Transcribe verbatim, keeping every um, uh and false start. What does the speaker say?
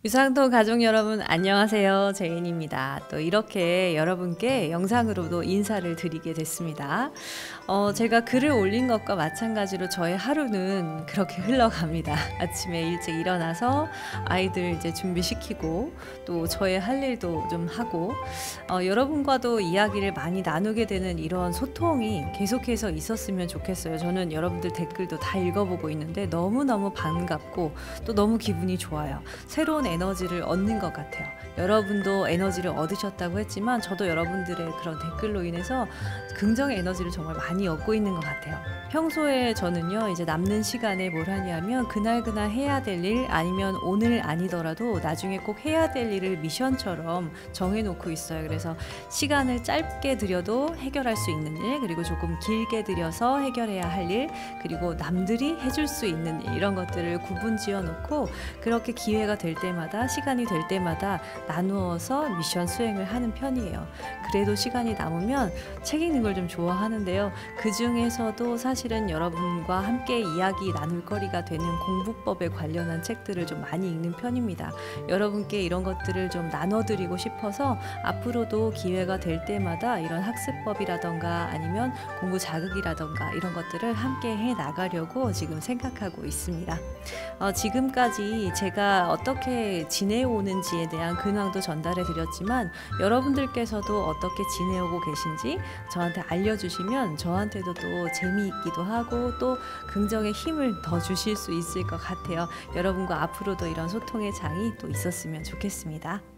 유상통 가족 여러분 안녕하세요. 제인입니다. 또 이렇게 여러분께 영상으로도 인사를 드리게 됐습니다. 어, 제가 글을 올린 것과 마찬가지로 저의 하루는 그렇게 흘러갑니다. 아침에 일찍 일어나서 아이들 이제 준비시키고 또 저의 할 일도 좀 하고 어, 여러분과도 이야기를 많이 나누게 되는 이런 소통이 계속해서 있었으면 좋겠어요. 저는 여러분들 댓글도 다 읽어보고 있는데 너무너무 반갑고 또 너무 기분이 좋아요. 새로운 에너지를 얻는 것 같아요. 여러분도 에너지를 얻으셨다고 했지만 저도 여러분들의 그런 댓글로 인해서 긍정의 에너지를 정말 많이 얻고 있는 것 같아요. 평소에 저는요 이제 남는 시간에 뭘 하냐면 그날그날 해야 될 일 아니면 오늘 아니더라도 나중에 꼭 해야 될 일을 미션처럼 정해놓고 있어요. 그래서 시간을 짧게 들여도 해결할 수 있는 일, 그리고 조금 길게 들여서 해결해야 할 일, 그리고 남들이 해줄 수 있는 일, 이런 것들을 구분 지어 놓고 그렇게 기회가 될 때마다 시간이 될 때마다 나누어서 미션 수행을 하는 편이에요. 그래도 시간이 남으면 책 읽는 걸 좀 좋아하는데요. 그 중에서도 사실은 여러분과 함께 이야기 나눌 거리가 되는 공부법에 관련한 책들을 좀 많이 읽는 편입니다. 여러분께 이런 것들을 좀 나눠드리고 싶어서 앞으로도 기회가 될 때마다 이런 학습법이라던가 아니면 공부 자극이라던가 이런 것들을 함께 해 나가려고 지금 생각하고 있습니다. 어, 지금까지 제가 어떻게 지내오는지에 대한 근황도 전달해 드렸지만 여러분들께서도 어떻게 지내오고 계신지 저한테 알려주시면 저한테도 또 재미있기도 하고 또 긍정의 힘을 더 주실 수 있을 것 같아요. 여러분과 앞으로도 이런 소통의 장이 또 있었으면 좋겠습니다.